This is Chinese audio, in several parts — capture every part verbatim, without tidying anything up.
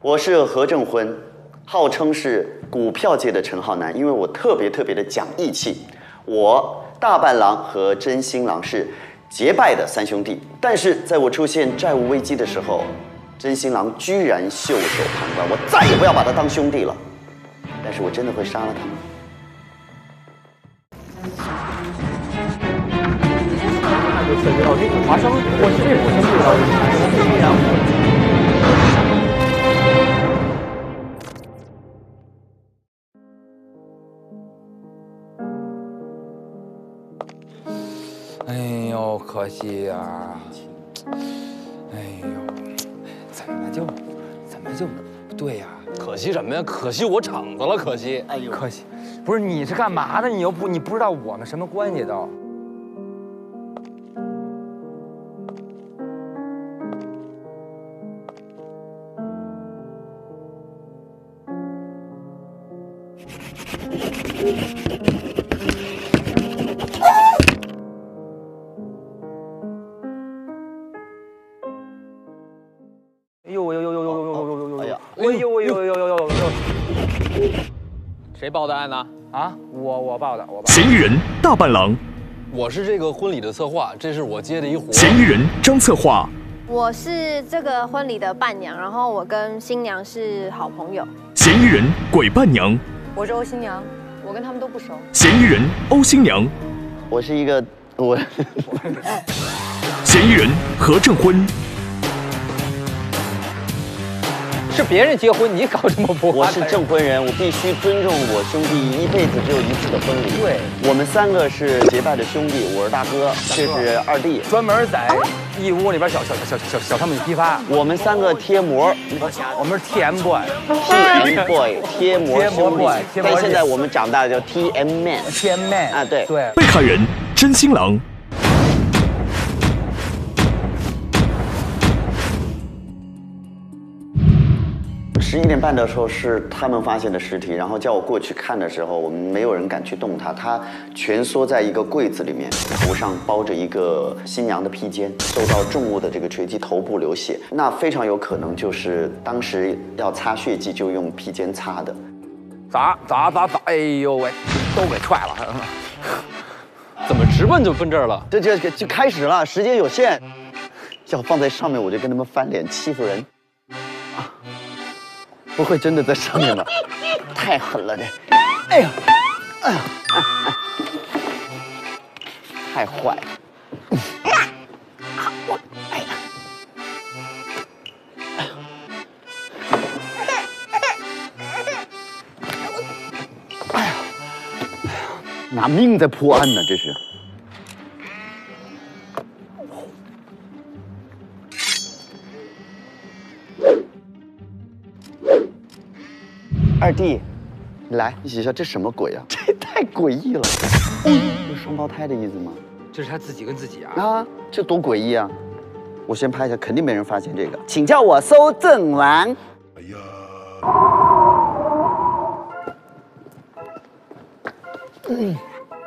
我是何正婚，号称是股票界的陈浩南，因为我特别特别的讲义气。我大伴郎和真新郎是结拜的三兄弟，但是在我出现债务危机的时候，真新郎居然袖手旁观，我再也不要把他当兄弟了。但是我真的会杀了他吗？ 就涉及到这个华生，我是这部生对到这然后。哎呦，可惜呀、啊！哎呦，怎么就，怎么就不对呀、啊？ 可惜什么呀？可惜我场子了，可惜。 哎呦，可惜，不是你是干嘛的？你又不，你不知道我们什么关系都。 哎呦呦呦呦呦呦呦呦呦呦！哎呀！哎呦呦呦呦呦呦呦！ 谁报的案呢？ 啊，我我报的，我报。 嫌疑人大伴郎， 我是这个婚礼的策划，这是我接的一活。 嫌疑人张策划， 我是这个婚礼的伴娘，然后我跟新娘是好朋友。 嫌疑人鬼伴娘， 我是欧新娘，我跟他们都不熟。 嫌疑人欧新娘， 我是一个我。 嫌疑人何正婚。 是别人结婚，你搞什么不？ 我是证婚人，我必须尊重我兄弟一辈子只有一次的婚礼。 对， 我们三个是结拜的兄弟，我是大哥，这是二弟， 专门在义乌里边小小小小小商品批发。 我们三个贴膜， 我们是 T M boy，T M boy 贴膜兄弟。但现在我们长大了叫 T M man，T M man 啊，对对。 被害人真新郎。 十一点半的时候是他们发现的尸体，然后叫我过去看的时候，我们没有人敢去动他，他蜷缩在一个柜子里面，头上包着一个新娘的披肩，受到重物的这个锤击，头部流血，那非常有可能就是当时要擦血迹就用披肩擦的。 咋咋咋咋？哎呦喂，都给踹了！ 怎么直奔就奔这儿了？ 这这就开始了，时间有限，要放在上面我就跟他们翻脸，气死人。 不会真的在上面吧？太狠了这！哎呀，哎呀，太坏了！我，哎呀，哎呀，拿命在破案呢，这是。 二弟，你来一起笑，这什么鬼啊？这太诡异了！有双胞胎的意思吗？ 这是他自己跟自己啊！ 啊，这多诡异啊！我先拍一下，肯定没人发现这个。请叫我搜证王。哎呀！嗯，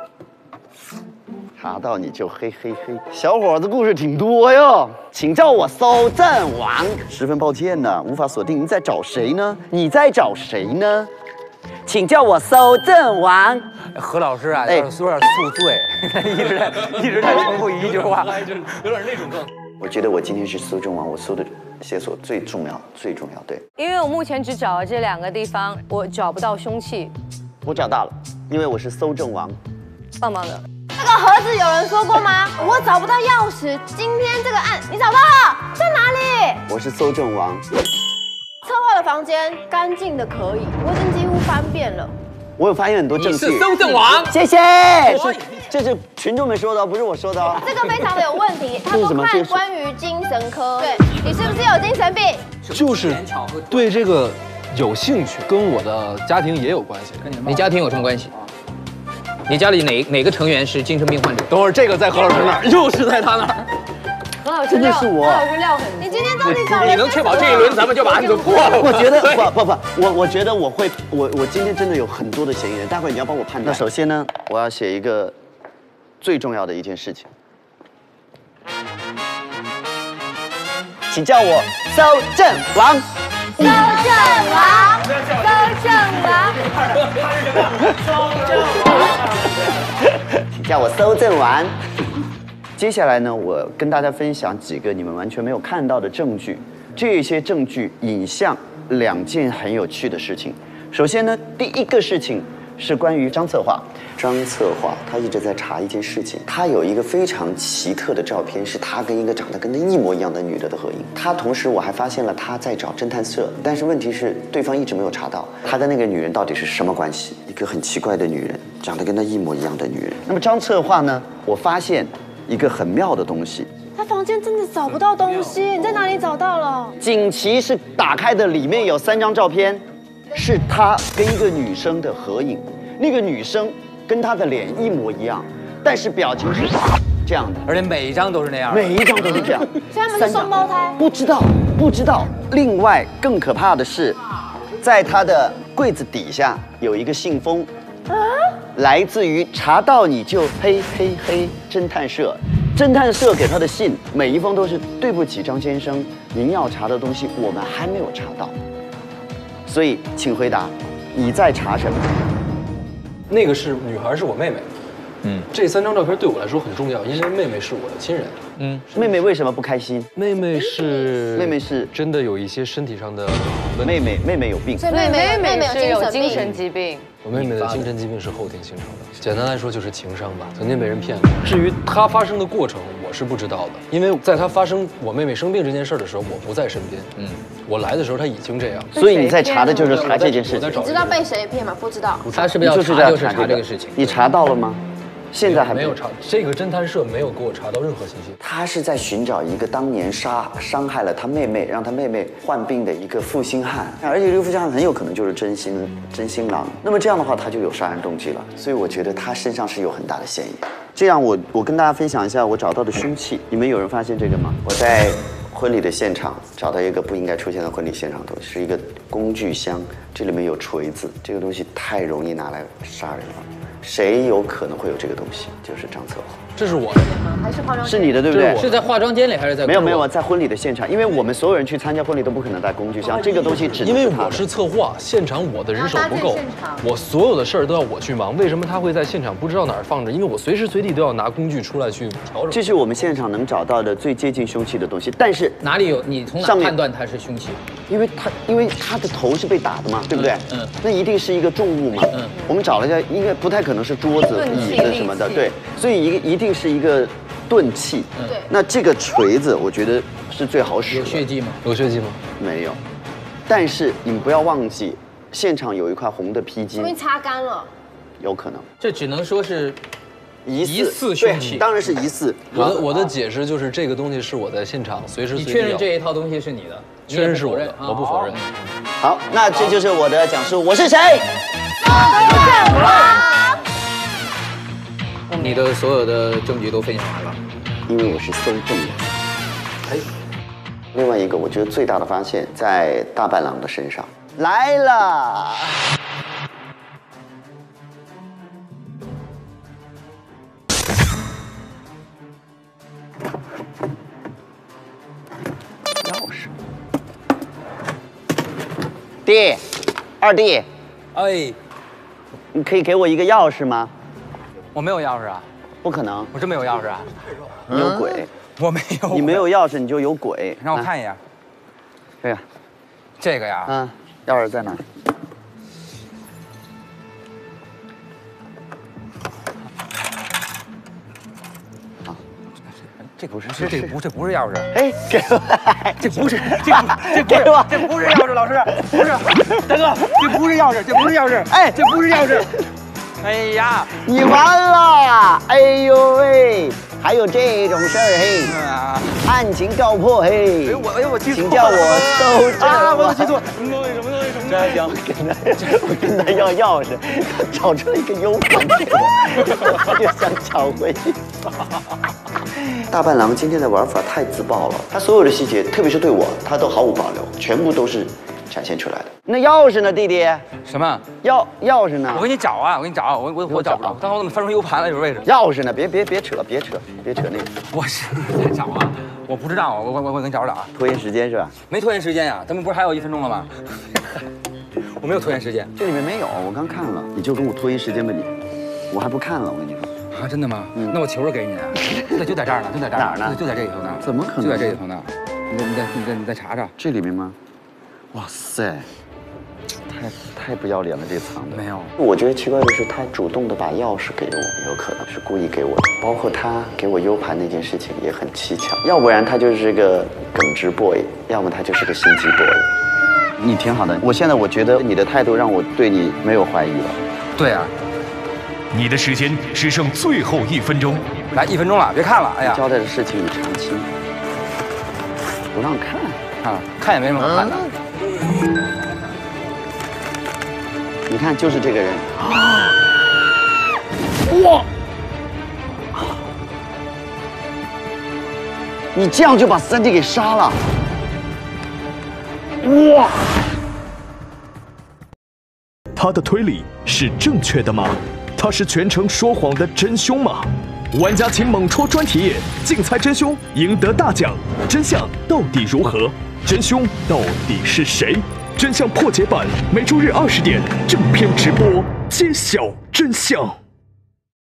查到你就嘿嘿嘿。小伙子故事挺多哟，请叫我搜证王。十分抱歉呢，无法锁定。你在找谁呢？你在找谁呢？请叫我搜证王。 何老师啊，有点宿醉，一直在一直在重复一句话， 有点那种状态。 我觉得我今天是搜证王，我搜的线索最重要，最重要。对， 因为我目前只找了这两个地方，我找不到凶器。 我找到了，因为我是搜证王。 棒棒的。这个盒子有人说过吗？我找不到钥匙。今天这个案你找到了，在哪里？ 我是搜证王。 策划的房间干净的可以，我已经几乎翻遍了。 我有发现很多证据。 你是搜证王， 谢谢。这是这是群众们说的，不是我说的哦。 这个非常的有问题。他说看关于精神科，对你是不是有精神病？ 就是对这个有兴趣，跟我的家庭也有关系。 你家庭有什么关系？你家里哪哪个成员是精神病患者？ 等会儿这个在何老师那儿，又是在他那儿。 何老师真的是我。 何老师料很。你今天到底找了？ 你能确保这一轮咱们就把案子破了？ 我觉得不不不，我我觉得我会，我我今天真的有很多的嫌疑人，待会你要帮我判断。那首先呢，我要写一个最重要的一件事情，请叫我搜证王。 搜证王，搜证王， 请叫我搜证完。接下来呢，我跟大家分享几个你们完全没有看到的证据。这些证据引向两件很有趣的事情。首先呢，第一个事情是关于张策划。张策划他一直在查一件事情，他有一个非常奇特的照片，是他跟一个长得跟他一模一样的女的的合影。他同时我还发现了他在找侦探社，但是问题是对方一直没有查到他跟那个女人到底是什么关系。一个很奇怪的女人，长得跟他一模一样的女人。那么张策划呢，我发现一个很妙的东西。 他房间真的找不到东西，你在哪里找到了？ 锦旗是打开的，里面有三张照片，是他跟一个女生的合影。那个女生跟他的脸一模一样，但是表情是这样的， 而且每一张都是那样， 每一张都是这样。 所以他们是双胞胎？ 不知道，不知道。另外更可怕的是，在他的柜子底下有一个信封，啊，来自于查到你就嘿嘿嘿侦探社。侦探社给他的信，每一封都是对不起张先生，您要查的东西我们还没有查到，所以请回答，你在查什么？ 那个是女孩，是我妹妹。嗯，这三张照片对我来说很重要，因为妹妹是我的亲人。 嗯， 妹妹为什么不开心？ 妹妹是妹妹是真的有一些身体上的问题。 妹妹妹妹有病， 所以妹妹妹妹是有精有精神神疾病。 我妹妹的精神疾病是后天形成的，简单来说就是情伤吧，曾经被人骗过。至于她发生的过程，我是不知道的，因为在她发生我妹妹生病这件事的时候，我不在身边。嗯，我来的时候她已经这样， 所以你在查的就是查这件事情。 你知道被谁骗吗？不知道。 他是不是要就是查就是查查这个事情？ 你查到了吗？现在还没有查，这个侦探社没有给我查到任何信息。 他是在寻找一个当年杀伤害了他妹妹，让他妹妹患病的一个负心汉，而且这个负心汉很有可能就是真心真心郎。那么这样的话，他就有杀人动机了。所以我觉得他身上是有很大的嫌疑。这样我我跟大家分享一下我找到的凶器，你们有人发现这个吗？我在婚礼的现场找到一个不应该出现在婚礼现场的东西，是一个工具箱，这里面有锤子，这个东西太容易拿来杀人了。谁有可能会有这个东西？就是张策划。 这是我的， 还是化妆？ 是你的对不对？ 是在化妆间里还是在？ 没有没有，在婚礼的现场，因为我们所有人去参加婚礼都不可能带工具箱，这个东西只能因为是他的。 我是策划，现场我的人手不够，我所有的事儿都要我去忙。为什么他会在现场不知道哪儿放着？因为我随时随地都要拿工具出来去调整。 这是我们现场能找到的最接近凶器的东西，但是哪里有？你从哪上面判断它是凶器？ 因为他因为他的头是被打的嘛，对不对？ 嗯， 那一定是一个重物嘛。嗯，我们找了一下，应该不太可能是桌子、椅子什么的，对，所以一个一定是一个钝器。对，那这个锤子我觉得是最好使的。 有血迹吗？ 有血迹吗？ 没有，但是你们不要忘记，现场有一块红的披巾， 说明擦干了。 有可能这只能说是疑似疑似凶器对当然是疑似。 我的我的解释就是这个东西是我在现场随时随地。 你确认这一套东西是你的？ 确认是我的，我不否认。 好，那这就是我的讲述，我是谁？ 你的所有的证据都分享完了。 因为我是搜证的。哎，另外一个我觉得最大的发现在大伴郎的身上来了。钥匙。弟，二弟， 哎， 你可以给我一个钥匙吗？ 我没有钥匙啊， 不可能， 我真没有钥匙啊， 你有鬼。 我没有， 你没有钥匙，你就有鬼。 让我看一眼， 这个， 这个呀， 嗯，钥匙在哪？好， 这不是，这这个不，这不是钥匙， 哎，给我， 这不是，这不，这不是，这不是钥匙，老师，不是，大哥，这不是钥匙，这不是钥匙， 哎， 这不是钥匙。哎呀， 你完了！哎呦喂，还有这种事儿嘿，案情告破嘿， 哎我哎我记错了， 请叫我搜证啊，我记错，什么东西什么东西什么这样我跟他我跟他要钥匙，他找出了一个 U 盘给我，他就想抢回去。大伴郎今天的玩法太自爆了，他所有的细节，特别是对我，他都毫无保留，全部都是展现出来的。 那钥匙呢，弟弟？ 什么？ 钥钥匙呢？ 我给你找啊，我给你找，我我我找不着。刚才我怎么翻出 U 盘了？有位置。 钥匙呢？别别别扯，别扯，别扯那个。 我是在找啊，我不知道，我我我我给你找找啊。 拖延时间是吧？ 没拖延时间呀，咱们不是还有一分钟了吗？我没有拖延时间。 这里面没有，我刚看了，你就跟我拖延时间吧你，我还不看了，我跟你说。 啊，真的吗？嗯，那我球儿给你啊，对，就在这儿呢，就在这儿。 哪儿呢？ 就在这里头呢。 怎么可能？ 就在这里头呢。你再你再你再你再查查。 这里面吗？哇塞！太太不要脸了，这藏的没有。 我觉得奇怪的是，他主动的把钥匙给我，有可能是故意给我的。包括他给我 U 盘那件事情也很蹊跷，要不然他就是个耿直 boy， 要么他就是个心机 boy。你挺好的，我现在我觉得你的态度让我对你没有怀疑了。 对啊。 你的时间只剩最后一分钟， 来一分钟了，别看了，哎呀， 交代的事情你查清，不让看啊，看也没什么好看的。 你看，就是这个人。哇！你这样就把三弟给杀了？哇！ 他的推理是正确的吗？他是全程说谎的真凶吗？玩家请猛戳专题，竞猜真凶，赢得大奖。真相到底如何？真凶到底是谁？真相破解版每周日二十点正片直播，揭晓真相。